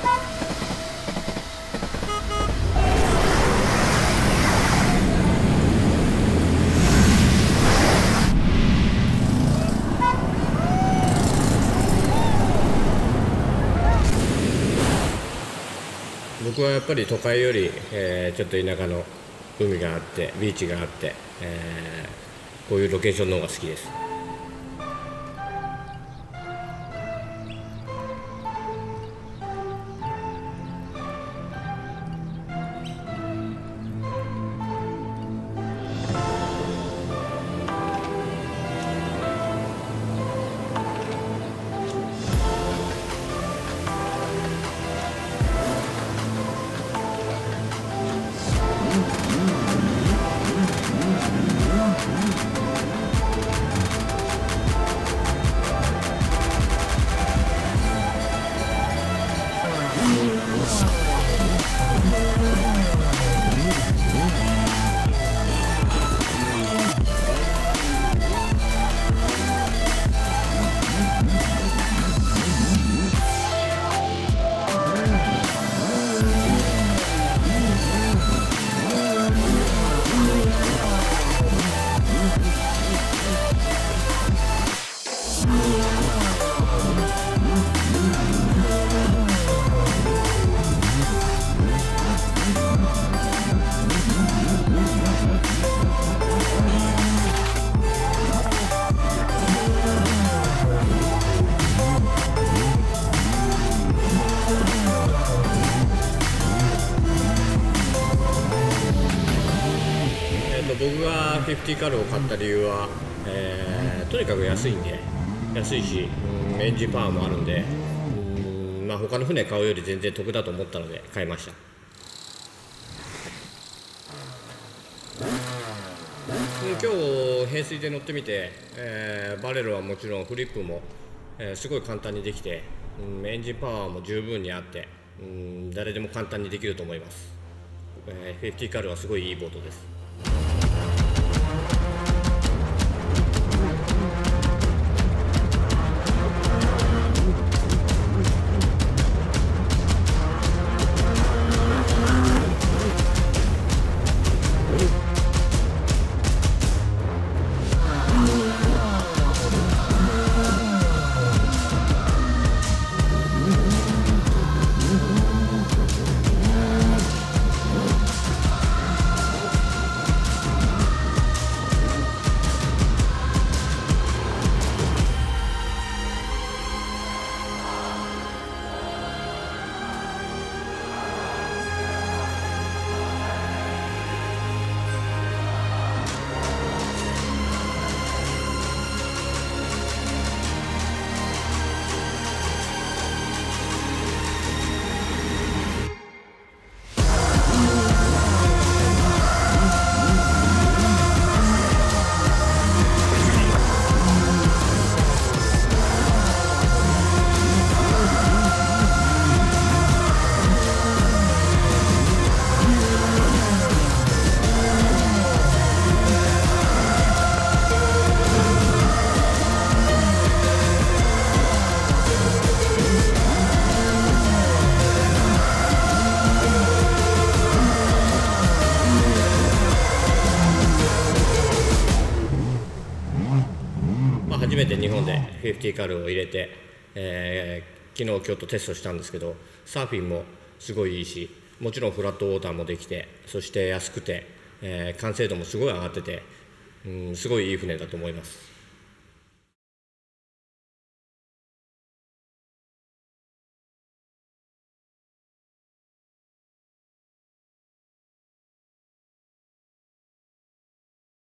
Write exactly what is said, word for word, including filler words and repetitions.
僕はやっぱり都会より、えー、ちょっと田舎の海があってビーチがあって、えー、こういうロケーションの方が好きです。僕がフィフティカルを買った理由は、えー、とにかく安いんで安いし、うん、エンジンパワーもあるんで、うん、まあ、他の船買うより全然得だと思ったので買いました。今日並水で乗ってみて、えー、バレルはもちろんフリップも、えー、すごい簡単にできて、うん、エンジンパワーも十分にあって、うん、誰でも簡単にできると思います。えー、フィフティカルはすごいいいボートです。初めて日本でフィフティカルを入れて、えー、昨日今日とテストしたんですけど、サーフィンもすごいいいし、もちろんフラットウォーターもできて、そして安くて、えー、完成度もすごい上がってて、うん、すごいいい船だと思います。